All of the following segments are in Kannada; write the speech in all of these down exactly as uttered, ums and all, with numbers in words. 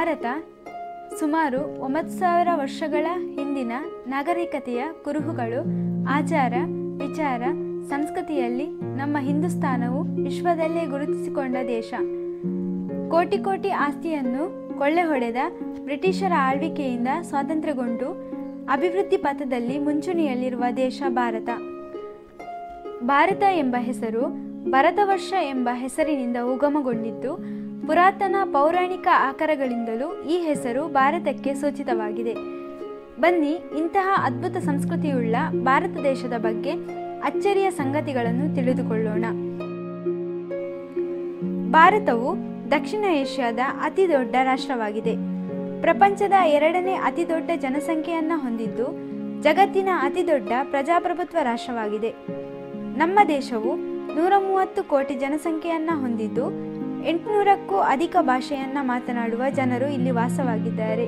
ಭಾರತ ಸುಮಾರು ಒಂಬತ್ತು ಸಾವಿರ ವರ್ಷಗಳ ಹಿಂದಿನ ನಾಗರಿಕತೆಯ ಕುರುಹುಗಳು, ಆಚಾರ ವಿಚಾರ, ಸಂಸ್ಕೃತಿಯಲ್ಲಿ ನಮ್ಮ ಹಿಂದೂಸ್ತಾನವು ವಿಶ್ವದಲ್ಲೇ ಗುರುತಿಸಿಕೊಂಡ ದೇಶ. ಕೋಟಿ ಕೋಟಿ ಆಸ್ತಿಯನ್ನು ಕೊಳ್ಳೆ ಹೊಡೆದ ಬ್ರಿಟಿಷರ ಆಳ್ವಿಕೆಯಿಂದ ಸ್ವಾತಂತ್ರ್ಯಗೊಂಡು ಅಭಿವೃದ್ಧಿ ಪಥದಲ್ಲಿ ಮುಂಚೂಣಿಯಲ್ಲಿರುವ ದೇಶ ಭಾರತ. ಭಾರತ ಎಂಬ ಹೆಸರು ಭರತವರ್ಷ ಎಂಬ ಹೆಸರಿನಿಂದ ಉಗಮಗೊಂಡಿದ್ದು, ಪುರಾತನ ಪೌರಾಣಿಕ ಆಕಾರಗಳಿಂದಲೂ ಈ ಹೆಸರು ಭಾರತಕ್ಕೆ ಸೂಚಿತವಾಗಿದೆ. ಬನ್ನಿ, ಇಂತಹ ಅದ್ಭುತ ಸಂಸ್ಕೃತಿಯುಳ್ಳ ಭಾರತ ದೇಶದ ಬಗ್ಗೆ ಅಚ್ಚರಿಯ ಸಂಗತಿಗಳನ್ನು ತಿಳಿದುಕೊಳ್ಳೋಣ. ಭಾರತವು ದಕ್ಷಿಣ ಏಷ್ಯಾದ ಅತಿ ದೊಡ್ಡ ರಾಷ್ಟ್ರವಾಗಿದೆ. ಪ್ರಪಂಚದ ಎರಡನೇ ಅತಿ ದೊಡ್ಡ ಜನಸಂಖ್ಯೆಯನ್ನು ಹೊಂದಿದ್ದು, ಜಗತ್ತಿನ ಅತಿ ದೊಡ್ಡ ಪ್ರಜಾಪ್ರಭುತ್ವ ರಾಷ್ಟ್ರವಾಗಿದೆ. ನಮ್ಮ ದೇಶವು ನೂರ ಮೂವತ್ತು ಕೋಟಿ ಜನಸಂಖ್ಯೆಯನ್ನು ಹೊಂದಿದ್ದು, ಎಂಟುನೂರಕ್ಕೂ ಅಧಿಕ ಭಾಷೆಯನ್ನು ಮಾತನಾಡುವ ಜನರು ಇಲ್ಲಿ ವಾಸವಾಗಿದ್ದಾರೆ.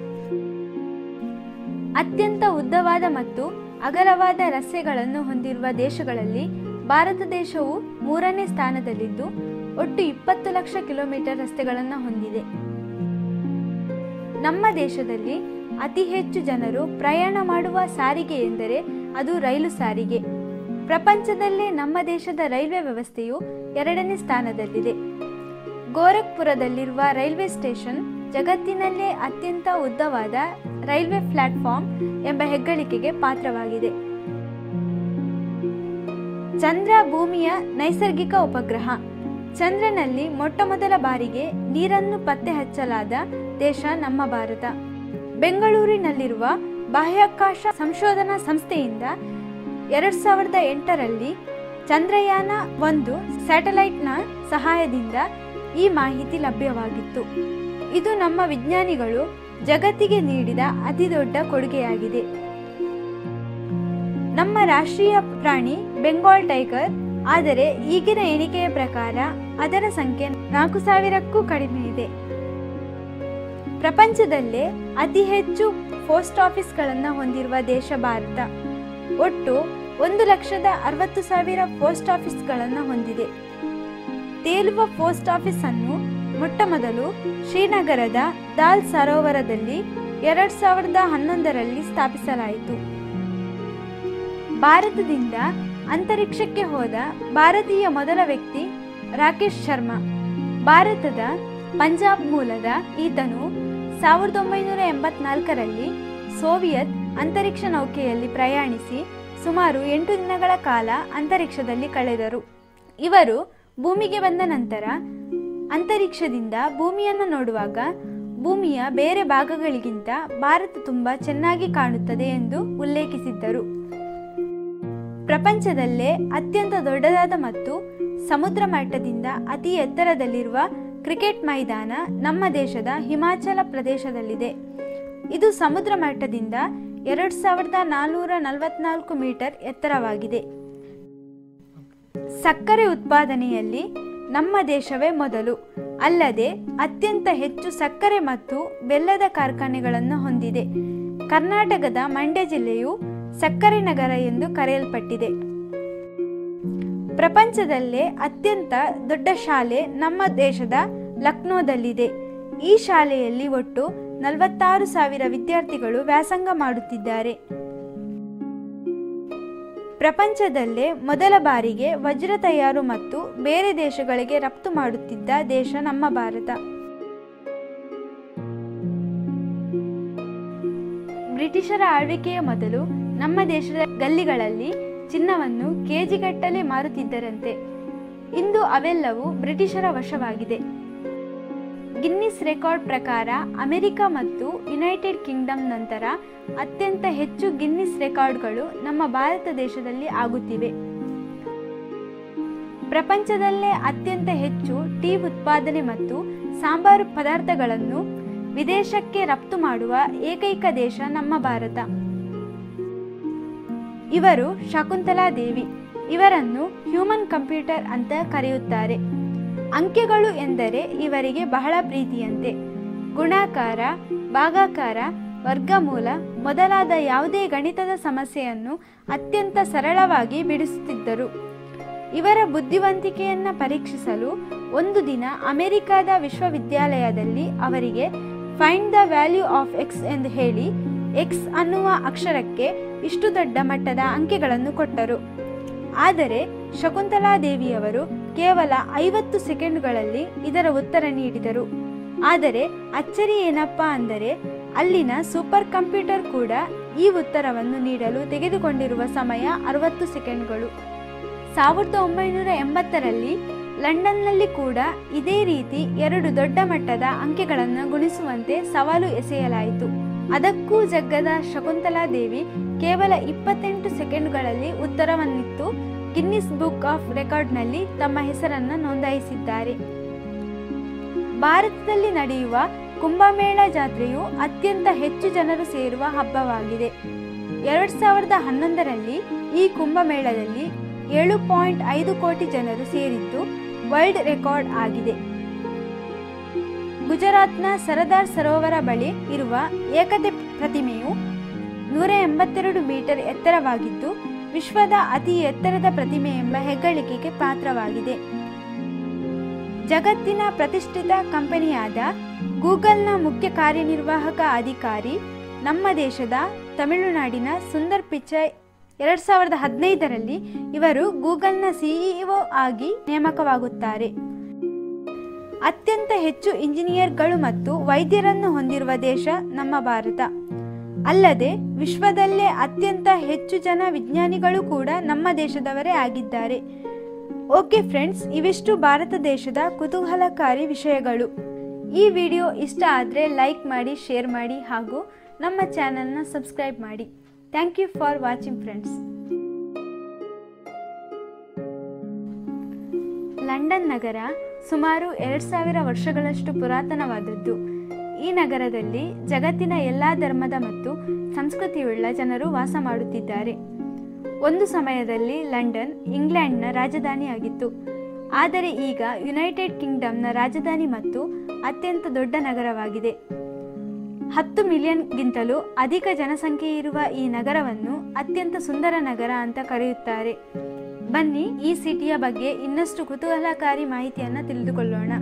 ಅತ್ಯಂತ ಉದ್ದವಾದ ಮತ್ತು ಅಗಲವಾದ ರಸ್ತೆಗಳನ್ನು ಹೊಂದಿರುವ ದೇಶಗಳಲ್ಲಿ ಭಾರತ ದೇಶವು ಮೂರನೇ ಸ್ಥಾನದಲ್ಲಿದ್ದು, ಒಟ್ಟು ಇಪ್ಪತ್ತು ಲಕ್ಷ ಕಿಲೋಮೀಟರ್ ರಸ್ತೆಗಳನ್ನು ಹೊಂದಿದೆ. ನಮ್ಮ ದೇಶದಲ್ಲಿ ಅತಿ ಹೆಚ್ಚು ಜನರು ಪ್ರಯಾಣ ಮಾಡುವ ಸಾರಿಗೆ ಎಂದರೆ ಅದು ರೈಲು ಸಾರಿಗೆ. ಪ್ರಪಂಚದಲ್ಲೇ ನಮ್ಮ ದೇಶದ ರೈಲ್ವೆ ವ್ಯವಸ್ಥೆಯು ಎರಡನೇ ಸ್ಥಾನದಲ್ಲಿದೆ. ಗೋರಖ್ಪುರದಲ್ಲಿರುವ ರೈಲ್ವೆ ಸ್ಟೇಷನ್ ಜಗತ್ತಿನಲ್ಲೇ ಅತ್ಯಂತ ಉದ್ದವಾದ ರೈಲ್ವೆ ಪ್ಲಾಟ್ಫಾರ್ಮ್ ಎಂಬ ಹೆಗ್ಗಳಿಕೆಗೆ ಪಾತ್ರವಾಗಿದೆ. ಚಂದ್ರ ಭೂಮಿಯ ನೈಸರ್ಗಿಕ ಉಪಗ್ರಹ. ಚಂದ್ರನಲ್ಲಿ ಮೊಟ್ಟ ಮೊದಲ ಬಾರಿಗೆ ನೀರನ್ನು ಪತ್ತೆ ಹಚ್ಚಲಾದ ದೇಶ ನಮ್ಮ ಭಾರತ. ಬೆಂಗಳೂರಿನಲ್ಲಿರುವ ಬಾಹ್ಯಾಕಾಶ ಸಂಶೋಧನಾ ಸಂಸ್ಥೆಯಿಂದ ಎರಡ್ ಸಾವಿರದ ಎಂಟರಲ್ಲಿ ಚಂದ್ರಯಾನ ಒಂದು ಸ್ಯಾಟಲೈಟ್ನ ಸಹಾಯದಿಂದ ಈ ಮಾಹಿತಿ ಲಭ್ಯವಾಗಿತ್ತು. ಇದು ನಮ್ಮ ವಿಜ್ಞಾನಿಗಳು ಜಗತ್ತಿಗೆ ನೀಡಿದ ಅತಿದೊಡ್ಡ ಕೊಡುಗೆಯಾಗಿದೆ. ನಮ್ಮ ರಾಷ್ಟ್ರೀಯ ಪ್ರಾಣಿ ಬೆಂಗಾಲ್ ಟೈಗರ್. ಆದರೆ ಈಗಿನ ಎಣಿಕೆಯ ಪ್ರಕಾರ ಅದರ ಸಂಖ್ಯೆ ನಾಲ್ಕು ಸಾವಿರಕ್ಕೂ ಕಡಿಮೆ ಇದೆ. ಪ್ರಪಂಚದಲ್ಲೇ ಅತಿ ಹೆಚ್ಚು ಪೋಸ್ಟ್ ಆಫೀಸ್ಗಳನ್ನು ಹೊಂದಿರುವ ದೇಶ ಭಾರತ. ಒಟ್ಟು ಒಂದು ಲಕ್ಷದ ಅರವತ್ತು ಸಾವಿರ ಪೋಸ್ಟ್ ಆಫೀಸ್ಗಳನ್ನು ಹೊಂದಿದೆ. ತೇಲುವ ಪೋಸ್ಟ್ ಆಫೀಸ್ ಅನ್ನು ಮೊಟ್ಟ ಮೊದಲು ಶ್ರೀನಗರದ ದಾಲ್ ಸರೋವರದಲ್ಲಿ ಎರಡ್ ಸಾವಿರದ ಹನ್ನೊಂದರಲ್ಲಿ ಸ್ಥಾಪಿಸಲಾಯಿತು. ಭಾರತದಿಂದ ಅಂತರಿಕ್ಷಕ್ಕೆ ಹೋದ ಭಾರತೀಯ ಮೊದಲ ವ್ಯಕ್ತಿ ರಾಕೇಶ್ ಶರ್ಮಾ. ಭಾರತದ ಪಂಜಾಬ್ ಮೂಲದ ಈತನು ಸಾವಿರದ ಒಂಬೈನೂರ ಎಂಬತ್ನಾಲ್ಕರಲ್ಲಿ ಸೋವಿಯತ್ ಅಂತರಿಕ್ಷ ನೌಕೆಯಲ್ಲಿ ಪ್ರಯಾಣಿಸಿ ಸುಮಾರು ಎಂಟು ದಿನಗಳ ಕಾಲ ಅಂತರಿಕ್ಷದಲ್ಲಿ ಕಳೆದರು. ಇವರು ಭೂಮಿಗೆ ಬಂದ ನಂತರ ಅಂತರಿಕ್ಷದಿಂದ ಭೂಮಿಯನ್ನು ನೋಡುವಾಗ ಭೂಮಿಯ ಬೇರೆ ಭಾಗಗಳಿಗಿಂತ ಭಾರತ ತುಂಬಾ ಚೆನ್ನಾಗಿ ಕಾಣುತ್ತದೆ ಎಂದು ಉಲ್ಲೇಖಿಸಿದ್ದರು. ಪ್ರಪಂಚದಲ್ಲೇ ಅತ್ಯಂತ ದೊಡ್ಡದಾದ ಮತ್ತು ಸಮುದ್ರ ಮಟ್ಟದಿಂದ ಅತಿ ಎತ್ತರದಲ್ಲಿರುವ ಕ್ರಿಕೆಟ್ ಮೈದಾನ ನಮ್ಮ ದೇಶದ ಹಿಮಾಚಲ ಪ್ರದೇಶದಲ್ಲಿದೆ. ಇದು ಸಮುದ್ರ ಮಟ್ಟದಿಂದ ಎರಡು ಸಾವಿರದ ನಾಲ್ನೂರ ನಲವತ್ನಾಲ್ಕು ಮೀಟರ್ ಎತ್ತರವಾಗಿದೆ. ಸಕ್ಕರೆ ಉತ್ಪಾದನೆಯಲ್ಲಿ ನಮ್ಮ ದೇಶವೇ ಮೊದಲು. ಅಲ್ಲದೆ ಅತ್ಯಂತ ಹೆಚ್ಚು ಸಕ್ಕರೆ ಮತ್ತು ಬೆಲ್ಲದ ಕಾರ್ಖಾನೆಗಳನ್ನು ಹೊಂದಿದೆ. ಕರ್ನಾಟಕದ ಮಂಡ್ಯ ಜಿಲ್ಲೆಯು ಸಕ್ಕರೆ ನಗರ ಎಂದು ಕರೆಯಲ್ಪಟ್ಟಿದೆ. ಪ್ರಪಂಚದಲ್ಲೇ ಅತ್ಯಂತ ದೊಡ್ಡ ಶಾಲೆ ನಮ್ಮ ದೇಶದ ಲಕ್ನೋದಲ್ಲಿದೆ. ಈ ಶಾಲೆಯಲ್ಲಿ ಒಟ್ಟು ನಲವತ್ತಾರು ಸಾವಿರ ವಿದ್ಯಾರ್ಥಿಗಳು ವ್ಯಾಸಂಗ ಮಾಡುತ್ತಿದ್ದಾರೆ. ಪ್ರಪಂಚದಲ್ಲೇ ಮೊದಲ ಬಾರಿಗೆ ವಜ್ರ ತಯಾರು ಮತ್ತು ಬೇರೆ ದೇಶಗಳಿಗೆ ರಫ್ತು ಮಾಡುತ್ತಿದ್ದ ದೇಶ ನಮ್ಮ ಭಾರತ. ಬ್ರಿಟಿಷರ ಆಳ್ವಿಕೆಯ ಮೊದಲು ನಮ್ಮ ದೇಶದ ಗಲ್ಲಿಗಳಲ್ಲಿ ಚಿನ್ನವನ್ನು ಕೆಜಿಗಟ್ಟಲೆ ಮಾರುತ್ತಿದ್ದರಂತೆ. ಇಂದು ಅವೆಲ್ಲವೂ ಬ್ರಿಟಿಷರ ವಶವಾಗಿದೆ. ಗಿನ್ನಿಸ್ ರೆಕಾರ್ಡ್ ಪ್ರಕಾರ ಅಮೆರಿಕ ಮತ್ತು ಯುನೈಟೆಡ್ ಕಿಂಗ್ಡಮ್ ನಂತರ ಅತ್ಯಂತ ಹೆಚ್ಚು ಗಿನ್ನಿಸ್ ರೆಕಾರ್ಡ್ಗಳು ನಮ್ಮ ಭಾರತ ದೇಶದಲ್ಲಿ ಆಗುತ್ತಿವೆ. ಪ್ರಪಂಚದಲ್ಲೇ ಅತ್ಯಂತ ಹೆಚ್ಚು ಟೀ ಉತ್ಪಾದನೆ ಮತ್ತು ಸಾಂಬಾರು ಪದಾರ್ಥಗಳನ್ನು ವಿದೇಶಕ್ಕೆ ರಫ್ತು ಮಾಡುವ ಏಕೈಕ ದೇಶ ನಮ್ಮ ಭಾರತ. ಇವರು ಶಕುಂತಲಾ ದೇವಿ. ಇವರನ್ನು ಹ್ಯೂಮನ್ ಕಂಪ್ಯೂಟರ್ ಅಂತ ಕರೆಯುತ್ತಾರೆ. ಅಂಕೆಗಳು ಎಂದರೆ ಇವರಿಗೆ ಬಹಳ ಪ್ರೀತಿಯಂತೆ. ಗುಣಾಕಾರ, ಭಾಗಾಕಾರ, ವರ್ಗಮೂಲ ಮೊದಲಾದ ಯಾವುದೇ ಗಣಿತದ ಸಮಸ್ಯೆಯನ್ನು ಅತ್ಯಂತ ಸರಳವಾಗಿ ಬಿಡಿಸುತ್ತಿದ್ದರು. ಇವರ ಬುದ್ಧಿವಂತಿಕೆಯನ್ನು ಪರೀಕ್ಷಿಸಲು ಒಂದು ದಿನ ಅಮೆರಿಕದ ವಿಶ್ವವಿದ್ಯಾಲಯದಲ್ಲಿ ಅವರಿಗೆ find the value of x ಎಂದು ಹೇಳಿ ಎಕ್ಸ್ ಅನ್ನುವ ಅಕ್ಷರಕ್ಕೆ ಇಷ್ಟು ದೊಡ್ಡ ಮಟ್ಟದ ಅಂಕೆಗಳನ್ನು ಕೊಟ್ಟರು. ಆದರೆ ಶಕುಂತಲಾದೇವಿಯವರು ಕೇವಲ ಐವತ್ತು ಸೆಕೆಂಡುಗಳಲ್ಲಿ ಇದರ ಉತ್ತರ ನೀಡಿದರು. ಆದರೆ ಅಚ್ಚರಿ ಏನಪ್ಪಾ ಅಂದರೆ ಅಲ್ಲಿನ ಸೂಪರ್ ಕಂಪ್ಯೂಟರ್ ಕೂಡ ಈ ಉತ್ತರವನ್ನು ನೀಡಲು ತೆಗೆದುಕೊಂಡಿರುವ ಸಮಯ ಅರವತ್ತು ಸೆಕೆಂಡ್ಗಳು. ಸಾವಿರದ ಒಂಬೈನೂರ ಎಂಬತ್ತರಲ್ಲಿ ಲಂಡನ್ನಲ್ಲಿ ಕೂಡ ಇದೇ ರೀತಿ ಎರಡು ದೊಡ್ಡ ಮಟ್ಟದ ಅಂಕೆಗಳನ್ನು ಗುಣಿಸುವಂತೆ ಸವಾಲು ಎಸೆಯಲಾಯಿತು. ಅದಕ್ಕೂ ಜಗ್ಗದ ಶಕುಂತಲಾದೇವಿ ಕೇವಲ ಇಪ್ಪತ್ತೆಂಟು ಸೆಕೆಂಡ್ಗಳಲ್ಲಿ ಉತ್ತರವನ್ನಿತ್ತು ಗಿನ್ನಿಸ್ ಬುಕ್ ಆಫ್ ರೆಕಾರ್ಡ್ನಲ್ಲಿ ತಮ್ಮ ಹೆಸರನ್ನು ನೋಂದಾಯಿಸಿದ್ದಾರೆ. ಭಾರತದಲ್ಲಿ ನಡೆಯುವ ಕುಂಭಮೇಳ ಜಾತ್ರೆಯು ಅತ್ಯಂತ ಹೆಚ್ಚು ಜನರು ಸೇರುವ ಹಬ್ಬವಾಗಿದೆ. ಎರಡ್ ಸಾವಿರದ ಹನ್ನೊಂದರಲ್ಲಿ ಈ ಕುಂಭಮೇಳದಲ್ಲಿ ಏಳು ಪಾಯಿಂಟ್ ಐದು ಕೋಟಿ ಜನರು ಸೇರಿದ್ದು ವರ್ಲ್ಡ್ ರೆಕಾರ್ಡ್ ಆಗಿದೆ. ಗುಜರಾತ್ನ ಸರದಾರ್ ಸರೋವರ ಬಳಿ ಇರುವ ಏಕತೆ ಪ್ರತಿಮೆಯು ನೂರ ಎಂಬತ್ತೆರಡು ಮೀಟರ್ ಎತ್ತರವಾಗಿದ್ದು ವಿಶ್ವದ ಅತಿ ಎತ್ತರದ ಪ್ರತಿಮೆ ಎಂಬ ಹೆಗ್ಗಳಿಕೆಗೆ ಪಾತ್ರವಾಗಿದೆ. ಜಗತ್ತಿನ ಪ್ರತಿಷ್ಠಿತ ಕಂಪನಿಯಾದ ಗೂಗಲ್ನ ಮುಖ್ಯ ಕಾರ್ಯನಿರ್ವಾಹಕ ಅಧಿಕಾರಿ ನಮ್ಮ ದೇಶದ ತಮಿಳುನಾಡಿನ ಸುಂದರ್ ಪಿಚೈ ಎರಡ್ ಸಾವಿರದ ಹದಿನೈದರಲ್ಲಿ ಇವರು ಗೂಗಲ್ನ ಸಿಇಒ ಆಗಿ ನೇಮಕವಾಗುತ್ತಾರೆ. ಅತ್ಯಂತ ಹೆಚ್ಚು ಇಂಜಿನಿಯರ್ಗಳು ಮತ್ತು ವೈದ್ಯರನ್ನು ಹೊಂದಿರುವ ದೇಶ ನಮ್ಮ ಭಾರತ. ಅಲ್ಲದೆ ವಿಶ್ವದಲ್ಲೇ ಅತ್ಯಂತ ಹೆಚ್ಚು ಜನ ವಿಜ್ಞಾನಿಗಳು ಕೂಡ ನಮ್ಮ ದೇಶದವರೇ ಆಗಿದ್ದಾರೆ. ಓಕೆ ಫ್ರೆಂಡ್ಸ್, ಇವಿಷ್ಟು ಭಾರತ ದೇಶದ ಕುತೂಹಲಕಾರಿ ವಿಷಯಗಳು. ಈ ವಿಡಿಯೋ ಇಷ್ಟ ಆದರೆ ಲೈಕ್ ಮಾಡಿ, ಶೇರ್ ಮಾಡಿ ಹಾಗೂ ನಮ್ಮ ಚಾನೆಲ್ನ ಸಬ್ಸ್ಕ್ರೈಬ್ ಮಾಡಿ. Thank you for watching friends. London ನಗರ ಸುಮಾರು ಎರಡು ಸಾವಿರ ವರ್ಷಗಳಷ್ಟು ಪುರಾತನವಾದದ್ದು. ಈ ನಗರದಲ್ಲಿ ಜಗತ್ತಿನ ಎಲ್ಲ ಧರ್ಮದ ಮತ್ತು ಸಂಸ್ಕೃತಿಯುಳ್ಳ ಜನರು ವಾಸ ಮಾಡುತ್ತಿದ್ದಾರೆ. ಒಂದು ಸಮಯದಲ್ಲಿ ಲಂಡನ್ ಇಂಗ್ಲೆಂಡ್ನ ರಾಜಧಾನಿಯಾಗಿತ್ತು. ಆದರೆ ಈಗ ಯುನೈಟೆಡ್ ಕಿಂಗ್ಡಮ್ನ ರಾಜಧಾನಿ ಮತ್ತು ಅತ್ಯಂತ ದೊಡ್ಡ ನಗರವಾಗಿದೆ. ಹತ್ತು ಮಿಲಿಯನ್ಗಿಂತಲೂ ಅಧಿಕ ಜನಸಂಖ್ಯೆ ಇರುವ ಈ ನಗರವನ್ನು ಅತ್ಯಂತ ಸುಂದರ ನಗರ ಅಂತ ಕರೆಯುತ್ತಾರೆ. ಬನ್ನಿ ಈ ಸಿಟಿಯ ಬಗ್ಗೆ ಇನ್ನಷ್ಟು ಕುತೂಹಲಕಾರಿ ಮಾಹಿತಿಯನ್ನು ತಿಳಿದುಕೊಳ್ಳೋಣ.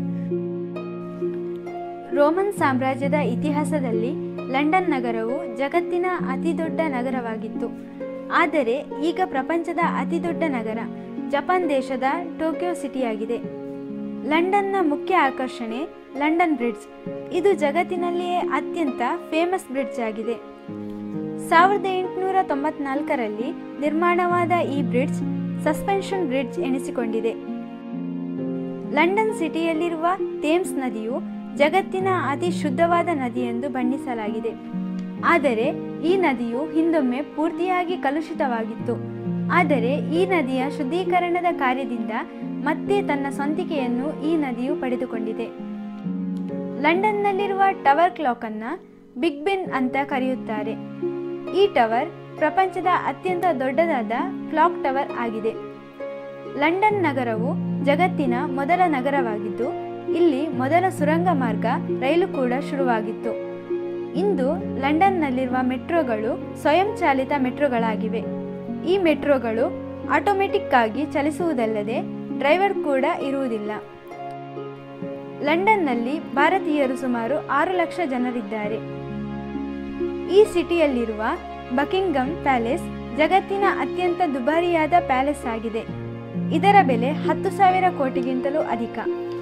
ರೋಮನ್ ಸಾಮ್ರಾಜ್ಯದ ಇತಿಹಾಸದಲ್ಲಿ ಲಂಡನ್ ನಗರವು ಜಗತ್ತಿನ ಅತಿ ದೊಡ್ಡ ನಗರವಾಗಿತ್ತು. ಆದರೆ ಈಗ ಪ್ರಪಂಚದ ಅತಿ ದೊಡ್ಡ ನಗರ ಜಪಾನ್ ದೇಶದ ಟೋಕಿಯೋ ಸಿಟಿಯಾಗಿದೆ. ಲಂಡನ್ನ ಮುಖ್ಯ ಆಕರ್ಷಣೆ ಲಂಡನ್ ಬ್ರಿಡ್ಜ್. ಇದು ಜಗತ್ತಿನಲ್ಲಿಯೇ ಅತ್ಯಂತ ಫೇಮಸ್ ಬ್ರಿಡ್ಜ್ ಆಗಿದೆ. ಸಾವಿರದ ಎಂಟುನೂರ ತೊಂಬತ್ನಾಲ್ಕರಲ್ಲಿ ನಿರ್ಮಾಣವಾದ ಈ ಬ್ರಿಡ್ಜ್ ಸಸ್ಪೆನ್ಷನ್ ಬ್ರಿಡ್ಜ್ ಎನಿಸಿಕೊಂಡಿದೆ. ಲಂಡನ್ ಸಿಟಿಯಲ್ಲಿರುವ ಥೇಮ್ಸ್ ನದಿಯು ಜಗತ್ತಿನ ಅತಿ ಶುದ್ಧವಾದ ನದಿ ಎಂದು ಬಣ್ಣಿಸಲಾಗಿದೆ. ಆದರೆ ಈ ನದಿಯು ಹಿಂದೊಮ್ಮೆ ಪೂರ್ತಿಯಾಗಿ ಕಲುಷಿತವಾಗಿತ್ತು. ಆದರೆ ಈ ನದಿಯ ಶುದ್ಧೀಕರಣದ ಕಾರ್ಯದಿಂದ ಮತ್ತೆ ತನ್ನ ಸ್ವಂತಿಕೆಯನ್ನು ಈ ನದಿಯು ಪಡೆದುಕೊಂಡಿದೆ. ಲಂಡನ್ನಲ್ಲಿರುವ ಟವರ್ ಕ್ಲಾಕ್ ಅನ್ನ ಬಿಗ್ ಬೆನ್ ಅಂತ ಕರೆಯುತ್ತಾರೆ. ಈ ಟವರ್ ಪ್ರಪಂಚದ ಅತ್ಯಂತ ದೊಡ್ಡದಾದ ಕ್ಲಾಕ್ ಟವರ್ ಆಗಿದೆ. ಲಂಡನ್ ನಗರವು ಜಗತ್ತಿನ ಮೊದಲ ನಗರವಾಗಿದ್ದು ಇಲ್ಲಿ ಮೊದಲ ಸುರಂಗ ಮಾರ್ಗ ರೈಲು ಕೂಡ ಶುರುವಾಗಿತ್ತು. ಇಂದು ಲಂಡನ್ನಲ್ಲಿರುವ ಮೆಟ್ರೋಗಳು ಸ್ವಯಂಚಾಲಿತ ಮೆಟ್ರೋಗಳಾಗಿವೆ. ಈ ಮೆಟ್ರೋಗಳು ಆಟೋಮೆಟಿಕ್ ಆಗಿ ಚಲಿಸುವುದಲ್ಲದೆ ಡ್ರೈವರ್ ಕೂಡ ಇರುವುದಿಲ್ಲ. ಲಂಡನ್ನಲ್ಲಿ ಭಾರತೀಯರು ಸುಮಾರು ಆರು ಲಕ್ಷ ಜನರಿದ್ದಾರೆ. ಈ ಸಿಟಿಯಲ್ಲಿರುವ ಬಕಿಂಗ್ಹಮ್ ಪ್ಯಾಲೇಸ್ ಜಗತ್ತಿನ ಅತ್ಯಂತ ದುಬಾರಿಯಾದ ಪ್ಯಾಲೇಸ್ ಆಗಿದೆ. ಇದರ ಬೆಲೆ ಹತ್ತು ಸಾವಿರ ಕೋಟಿಗಿಂತಲೂ ಅಧಿಕ.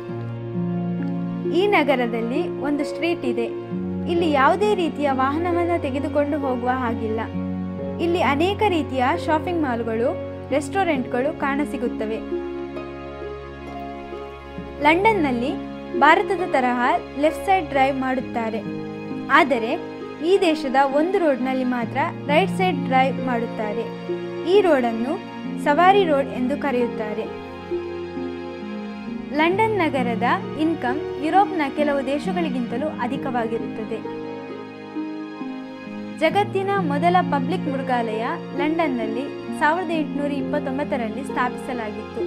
ಈ ನಗರದಲ್ಲಿ ಒಂದು ಸ್ಟ್ರೀಟ್ ಇದೆ. ಇಲ್ಲಿ ಯಾವುದೇ ರೀತಿಯ ವಾಹನವನ್ನು ತೆಗೆದುಕೊಂಡು ಹೋಗುವ ಹಾಗಿಲ್ಲ. ಇಲ್ಲಿ ಅನೇಕ ರೀತಿಯ ಶಾಪಿಂಗ್ ಮಾಲ್ಗಳು, ರೆಸ್ಟೋರೆಂಟ್ಗಳು ಕಾಣಸಿಗುತ್ತವೆ. ಲಂಡನ್ನಲ್ಲಿ ಭಾರತದ ತರಹ ಲೆಫ್ಟ್ ಸೈಡ್ ಡ್ರೈವ್ ಮಾಡುತ್ತಾರೆ. ಆದರೆ ಈ ದೇಶದ ಒಂದು ರೋಡ್ನಲ್ಲಿ ಮಾತ್ರ ರೈಟ್ ಸೈಡ್ ಡ್ರೈವ್ ಮಾಡುತ್ತಾರೆ. ಈ ರೋಡನ್ನು ಸವಾರಿ ರೋಡ್ ಎಂದು ಕರೆಯುತ್ತಾರೆ. ಲಂಡನ್ ನಗರದ ಇನ್ಕಮ್ ಯುರೋಪ್ನ ಕೆಲವು ದೇಶಗಳಿಗಿಂತಲೂ ಅಧಿಕವಾಗಿರುತ್ತದೆ. ಜಗತ್ತಿನ ಮೊದಲ ಪಬ್ಲಿಕ್ ಮೃಗಾಲಯ ಲಂಡನ್ನಲ್ಲಿ ಸಾವಿರದ ಎಂಟುನೂರ ಇಪ್ಪತ್ತೊಂಬತ್ತರಲ್ಲಿ ಸ್ಥಾಪಿಸಲಾಗಿತ್ತು.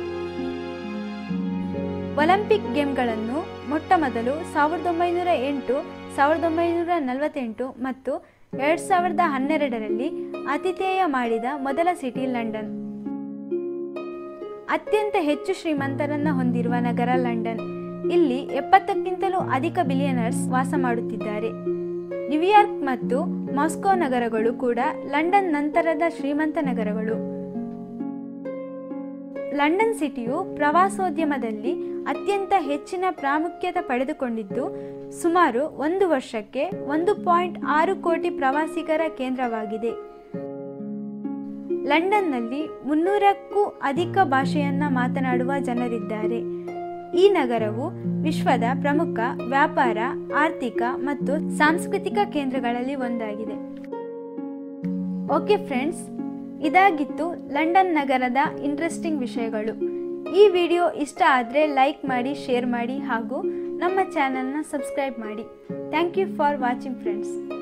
ಒಲಿಂಪಿಕ್ ಗೇಮ್ಗಳನ್ನು ಮೊಟ್ಟ ಮೊದಲು ಸಾವಿರದ ಒಂಬೈನೂರ ಎಂಟು, ಸಾವಿರದ ಒಂಬೈನೂರ ನಲವತ್ತೆಂಟು ಮತ್ತು ಎರಡ್ ಸಾವಿರದ ಹನ್ನೆರಡರಲ್ಲಿ ಆತಿಥೇಯ ಮಾಡಿದ ಮೊದಲ ಸಿಟಿ ಲಂಡನ್. ಅತ್ಯಂತ ಹೆಚ್ಚು ಶ್ರೀಮಂತರನ್ನ ಹೊಂದಿರುವ ನಗರ ಲಂಡನ್. ಇಲ್ಲಿ ಎಪ್ಪತ್ತಕ್ಕಿಂತಲೂ ಅಧಿಕ ಬಿಲಿಯನರ್ಸ್ ವಾಸ ಮಾಡುತ್ತಿದ್ದಾರೆ. ನ್ಯೂಯಾರ್ಕ್ ಮತ್ತು ಮಾಸ್ಕೋ ನಗರಗಳು ಕೂಡ ಲಂಡನ್ ನಂತರದ ಶ್ರೀಮಂತ ನಗರಗಳು. ಲಂಡನ್ ಸಿಟಿಯು ಪ್ರವಾಸೋದ್ಯಮದಲ್ಲಿ ಅತ್ಯಂತ ಹೆಚ್ಚಿನ ಪ್ರಾಮುಖ್ಯತೆ ಪಡೆದುಕೊಂಡಿದ್ದು ಸುಮಾರು ಒಂದು ವರ್ಷಕ್ಕೆ ಒಂದು ಪಾಯಿಂಟ್ ಆರು ಕೋಟಿ ಪ್ರವಾಸಿಗರ ಕೇಂದ್ರವಾಗಿದೆ. ಲಂಡನ್ನಲ್ಲಿ ಮುನ್ನೂರಕ್ಕೂ ಅಧಿಕ ಭಾಷೆಯನ್ನ ಮಾತನಾಡುವ ಜನರಿದ್ದಾರೆ. ಈ ನಗರವು ವಿಶ್ವದ ಪ್ರಮುಖ ವ್ಯಾಪಾರ, ಆರ್ಥಿಕ ಮತ್ತು ಸಾಂಸ್ಕೃತಿಕ ಕೇಂದ್ರಗಳಲ್ಲಿ ಒಂದಾಗಿದೆ. ಓಕೆ ಫ್ರೆಂಡ್ಸ್, ಇದಾಗಿತ್ತು ಲಂಡನ್ ನಗರದ ಇಂಟ್ರೆಸ್ಟಿಂಗ್ ವಿಷಯಗಳು. ಈ ವಿಡಿಯೋ ಇಷ್ಟ ಆದರೆ ಲೈಕ್ ಮಾಡಿ, ಶೇರ್ ಮಾಡಿ ಹಾಗೂ ನಮ್ಮ ಚಾನೆಲ್ನ ಸಬ್ಸ್ಕ್ರೈಬ್ ಮಾಡಿ. Thank you for watching friends.